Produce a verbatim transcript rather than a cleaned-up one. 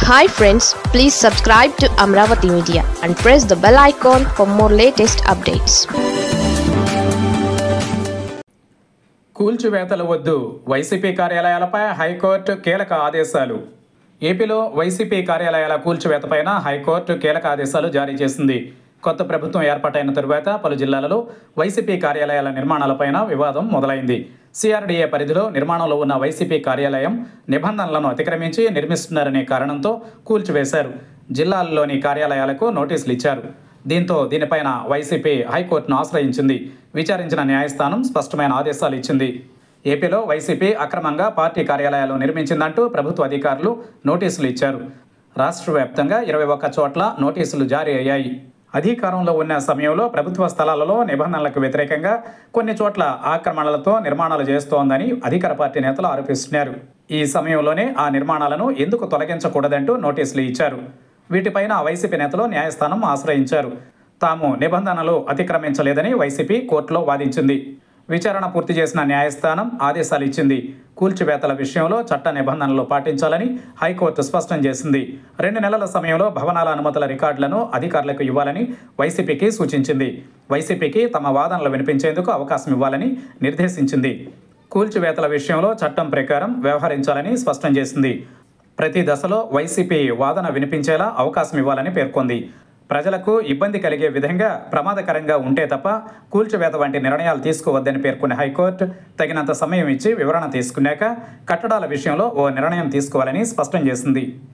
Hi friends, please subscribe to Amravati Media and press the bell icon for more latest updates. కూల్చివేతలు వద్దు, YCP కార్యాలయాలపై high court కీలక ఆదేశాలు. ఏపీలో YCP కార్యాలయాల కూల్చివేతపైన high court కీలక ఆదేశాలు జారీ చేసింది. కొత్త ప్రభుత్వం ఏర్పాటైన తరువాత పలు జిల్లాలలో వైసీపీ కార్యాలయాల నిర్మాణాలపైన వివాదం మొదలైంది. సిఆర్డీఏ పరిధిలో నిర్మాణంలో ఉన్న వైసీపీ కార్యాలయం నిబంధనలను అతిక్రమించి నిర్మిస్తున్నారనే కారణంతో కూల్చివేశారు. జిల్లాల్లోని కార్యాలయాలకు నోటీసులు ఇచ్చారు. దీంతో దీనిపైన వైసీపీ హైకోర్టును ఆశ్రయించింది. విచారించిన న్యాయస్థానం స్పష్టమైన ఆదేశాలు ఇచ్చింది. ఏపీలో వైసీపీ అక్రమంగా పార్టీ కార్యాలయాలు నిర్మించిందంటూ ప్రభుత్వ అధికారులు నోటీసులు ఇచ్చారు. రాష్ట్ర వ్యాప్తంగా ఇరవై ఒక్క చోట్ల నోటీసులు జారీ అయ్యాయి. అధికారంలో ఉన్న సమయంలో ప్రభుత్వ స్థలాలలో నిబంధనలకు వ్యతిరేకంగా కొన్ని చోట్ల ఆక్రమణలతో నిర్మాణాలు చేస్తోందని అధికార పార్టీ నేతలు ఆరోపిస్తున్నారు. ఈ సమయంలోనే ఆ నిర్మాణాలను ఎందుకు తొలగించకూడదంటూ నోటీసులు ఇచ్చారు. వీటిపైన వైసీపీ నేతలు న్యాయస్థానం ఆశ్రయించారు. తాము నిబంధనలు అతిక్రమించలేదని వైసీపీ కోర్టులో వాదించింది. విచారణ పూర్తి చేసిన న్యాయస్థానం ఆదేశాలు ఇచ్చింది. కూల్చివేతల విషయంలో చట్ట నిబంధనలు పాటించాలని హైకోర్టు స్పష్టం చేసింది. రెండు నెలల సమయంలో భవనాల అనుమతుల రికార్డులను అధికారులకు ఇవ్వాలని వైసీపీకి సూచించింది. వైసీపీకి తమ వాదనలు వినిపించేందుకు అవకాశం ఇవ్వాలని నిర్దేశించింది. కూల్చివేతల విషయంలో చట్టం ప్రకారం వ్యవహరించాలని స్పష్టం చేసింది. ప్రతి దశలో వైసీపీ వాదన వినిపించేలా అవకాశం ఇవ్వాలని పేర్కొంది. ప్రజలకు ఇబ్బంది కలిగే విధంగా ప్రమాదకరంగా ఉంటే తప్ప కూల్చివేత వంటి నిర్ణయాలు తీసుకోవద్దని పేర్కొన్న హైకోర్టు తగినంత సమయం ఇచ్చి వివరణ తీసుకున్నాక కట్టడాల విషయంలో ఓ నిర్ణయం తీసుకోవాలని స్పష్టం చేసింది.